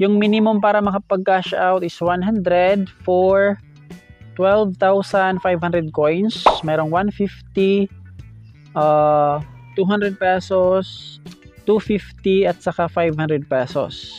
Yung minimum para makapag-cash out is 100 for 12,500 coins. Merong 150, 200 pesos, 250 at saka 500 pesos.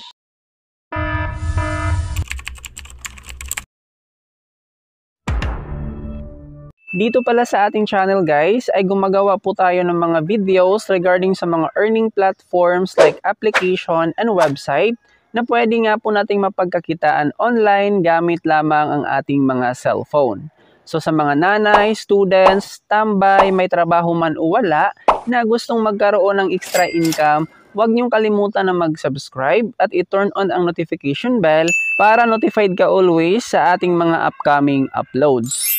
Dito pala sa ating channel guys ay gumagawa po tayo ng mga videos regarding sa mga earning platforms like application and website na pwede nga po nating mapagkakitaan online gamit lamang ang ating mga cellphone. So sa mga nanay, students, tambay, may trabaho man o wala na gustong magkaroon ng extra income, huwag niyong kalimutan na mag-subscribe at i-turn on ang notification bell para notified ka always sa ating mga upcoming uploads.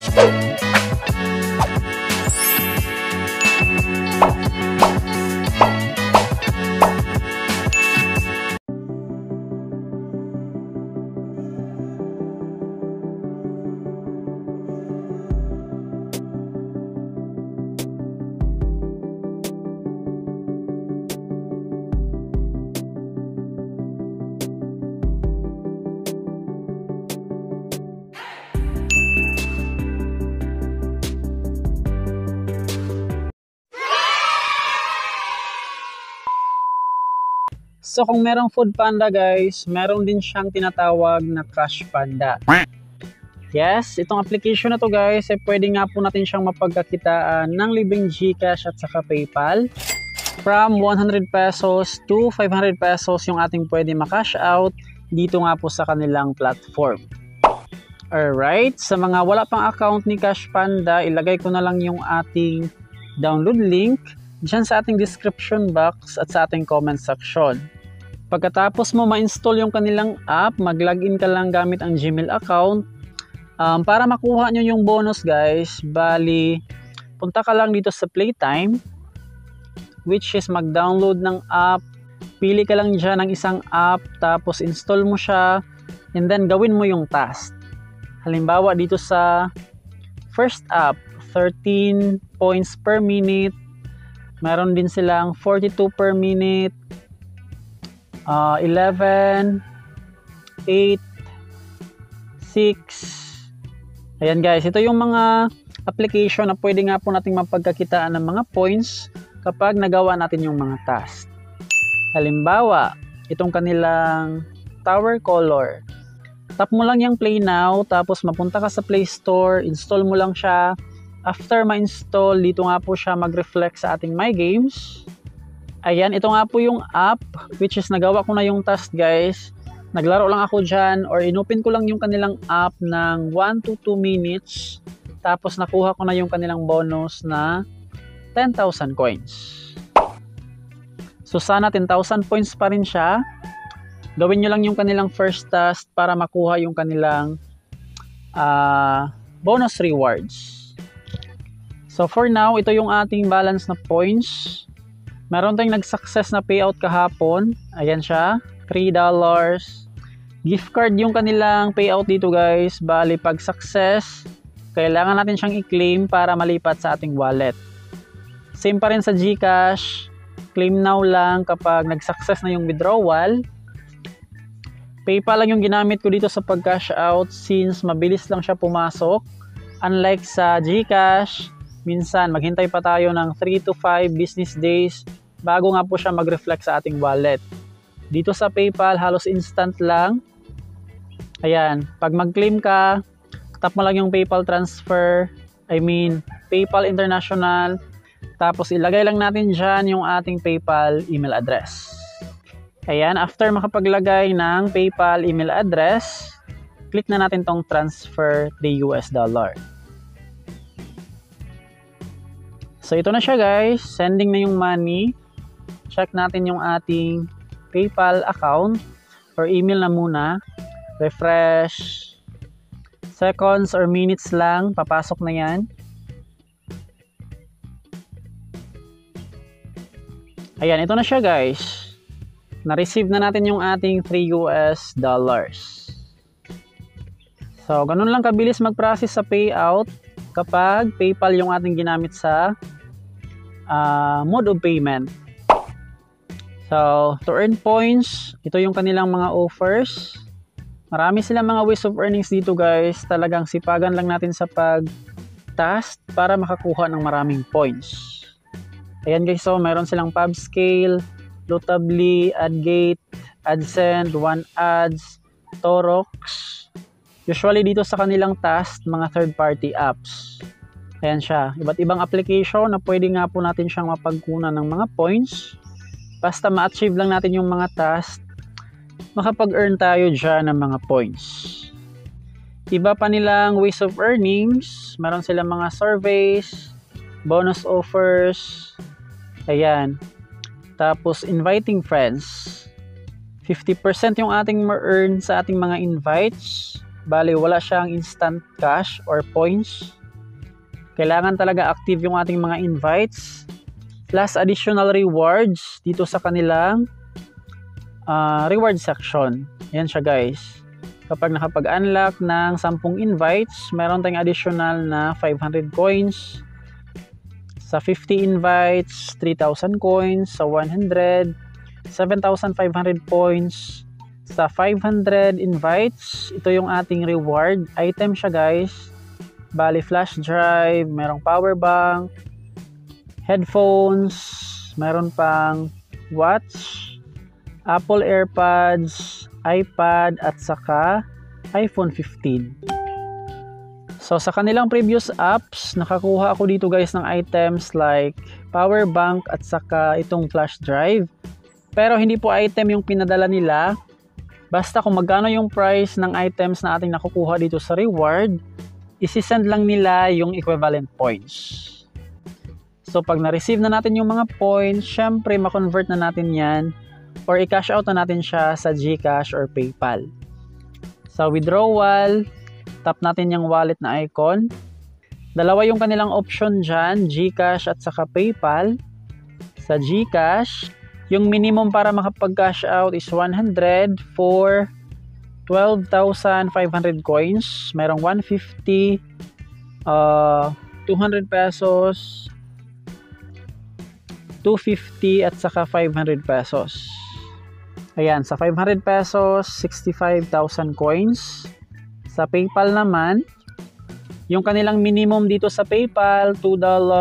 So kung merong Food Panda guys, meron din siyang tinatawag na Cash Panda. Yes, itong application na to guys, ay pwede nga po natin siyang mapagkakitaan ng libreng GCash at saka PayPal. From 100 pesos to 500 pesos yung ating pwede makash out dito nga po sa kanilang platform. Alright, sa mga wala pang account ni Cash Panda, ilagay ko na lang yung ating download link dyan sa ating description box at sa ating comment section. Pagkatapos mo ma-install yung kanilang app, mag-login ka lang gamit ang Gmail account. Para makuha nyo yung bonus guys, bali, punta ka lang dito sa Playtime, which is mag-download ng app. Pili ka lang dyan ng isang app, tapos install mo siya, and then gawin mo yung task. Halimbawa dito sa first app, 13 points per minute. Meron din silang 42 per minute. 11, 8, 6. Ayan guys, ito yung mga application na pwede nga po nating mapagkakitaan ng mga points kapag nagawa natin yung mga task. Halimbawa, itong kanilang Tower Color. Tap mo lang yung Play Now, tapos mapunta ka sa Play Store, install mo lang siya. After ma-install, dito nga po siya mag-reflect sa ating My Games. Ayan, ito nga po yung app, which is nagawa ko na yung task guys. Naglaro lang ako dyan, or inopen ko lang yung kanilang app ng 1 to 2 minutes. Tapos nakuha ko na yung kanilang bonus na 10,000 coins. So sana 10,000 points pa rin siya. Gawin nyo lang yung kanilang first task para makuha yung kanilang bonus rewards. So for now, ito yung ating balance na points. Meron tayong nag-success na payout kahapon. Ayan siya, $3. Gift card yung kanilang payout dito guys. Bali pag success, kailangan natin siyang i-claim para malipat sa ating wallet. Same pa rin sa GCash. Claim now lang kapag nag-success na yung withdrawal. PayPal lang yung ginamit ko dito sa pag-cash out since mabilis lang siya pumasok. Unlike sa GCash, minsan maghintay pa tayo ng 3 to 5 business days bago nga po siya mag-reflect sa ating wallet. Dito sa PayPal, halos instant lang. Ayan, pag mag-claim ka, tap mo lang yung PayPal transfer, PayPal International, tapos ilagay lang natin dyan yung ating PayPal email address. Ayan, after makapaglagay ng PayPal email address, click na natin tong transfer the US dollar. So ito na siya guys, sending na yung money. Check natin yung ating PayPal account or email na muna. Refresh. Seconds or minutes lang, papasok na yan. Ayan, ito na siya guys. Na-receive na natin yung ating $3 US. So, ganun lang kabilis mag-process sa payout kapag PayPal yung ating ginamit sa mode of payment. So, to earn points, ito yung kanilang mga offers. Marami silang mga ways of earnings dito guys. Talagang sipagan lang natin sa pag-task para makakuha ng maraming points. Ayan guys, so mayroon silang PubScale, Lootably, AdGate, AdSend, OneAds, Torox. Usually dito sa kanilang task, mga third-party apps. Ayan siya. Iba't ibang application na pwede nga po natin siyang mapagkunan ng mga points. Basta ma-achieve lang natin yung mga task, makapag-earn tayo dyan ng mga points. Iba pa nilang ways of earnings. Meron silang mga surveys, bonus offers. Ayan. Tapos inviting friends. 50% yung ating ma-earn sa ating mga invites. Bali, wala siyang instant cash or points. Kailangan talaga active yung ating mga invites. Plus additional rewards dito sa kanilang reward section. Yan siya guys. Kapag nakapag-unlock ng 10 invites, meron tayong additional na 500 coins. Sa 50 invites, 3,000 coins. Sa 100, 7,500 points. Sa 500 invites, ito yung ating reward item siya guys. Bali flash drive, merong power bank, headphones, meron pang watch, Apple AirPods, iPad at saka iPhone 15. So sa kanilang previous apps, nakakuha ako dito guys ng items like power bank at saka itong flash drive. Pero hindi po item yung pinadala nila. Basta kung magkano yung price ng items na ating nakukuha dito sa reward, isi-send lang nila yung equivalent points. So pag na-receive na natin yung mga points, syempre ma-convert na natin yan or i-cash out na natin siya sa GCash or PayPal. Sa withdrawal, tap natin yung wallet na icon. Dalawa yung kanilang option dyan, GCash at saka PayPal. Sa GCash, yung minimum para makapag-cash out is 100 for 12,500 coins. Merong 150, 200 pesos, 250 at saka 500 pesos. Ayan, sa 500 pesos, 65,000 coins. Sa PayPal naman, yung kanilang minimum dito sa PayPal, $2,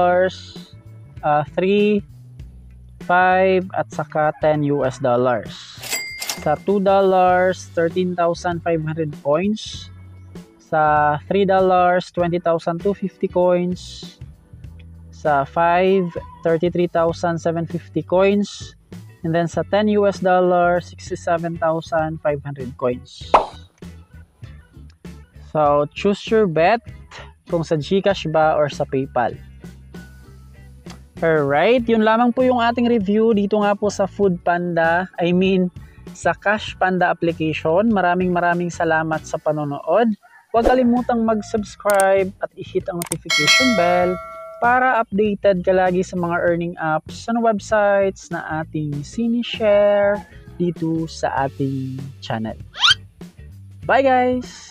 3, 5 at saka $10 US. Sa $2, 13,500 points. Sa $3, 20,250 coins. Sa 5, 33,750 coins. And then sa $10 US, 67,500 coins. So, choose your bet kung sa GCash ba or sa PayPal. Alright, yun lamang po yung ating review dito nga po sa Foodpanda. Sa Cash Panda application. Maraming salamat sa panonood. Huwag kalimutang mag-subscribe at i-hit ang notification bell para updated ka lagi sa mga earning apps sa websites na ating sinishare dito sa ating channel. Bye guys!